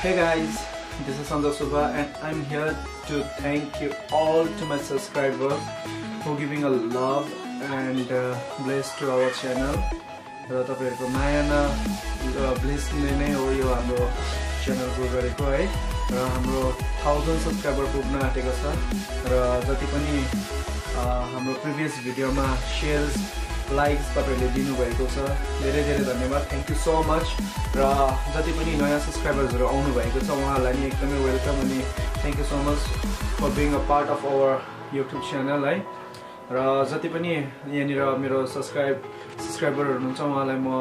Hey guys, this is Santosh Subha and I'm here to thank you all to my subscribers for giving a love and bless to our channel. र तपाईहरुको माया न bless नै हो यो हाम्रो channel grow गरेको है र हाम्रो 1000 सब्स्क्राइबर पुग्न आँटेको छ र जति पनि हाम्रो प्रिभियस भिडियोमा शेयर्स लाइक्स तपाईहरुले दिनु भएको छ धेरै धेरै धन्यवाद थ्यांक यू सो मच र जति पनि नयाँ सब्स्क्राइबर्सहरु आउनु भएको छ उहाँहरुलाई नि एकदमै वेलकम अनि thank you so much for being a part of our YouTube channel है र जति पनि यहाँनिर मेरो सब्स्क्राइबरहरु हुनुहुन्छ उहाँलाई म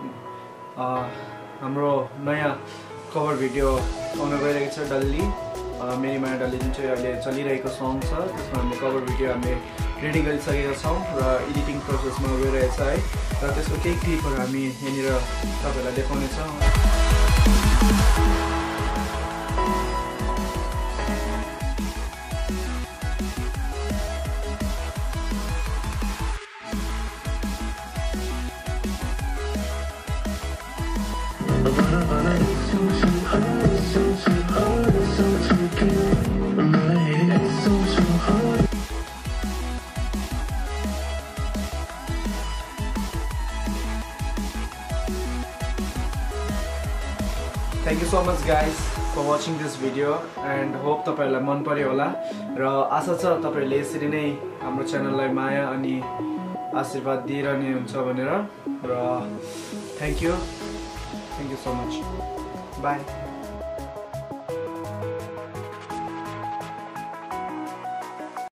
हाम्रो नयाँ कभर भिडियो आउन गइरहेको छ डल्ली मेरी माया डल्ली जुन चाहिँ अहिले चलिरहेको सङ छ त्यसमा हामीले कभर भिडियो हामीले रेडी गरिसकेका छौं र एडिटिङ प्रोसेसमा गइरहेछ है र त्यसको केही क्लिपहरु हामी यहाँनिर तपाईहरुलाई देखाउने छौं Thank you so much guys for watching this video and hope तपाईहरुलाई मन पर्यो होला र आशा छ तपाईहरुले यसरी नै हाम्रो च्यानललाई माया अनि आशीर्वाद दिइरहने हुन्छ भनेर र thank you so much bye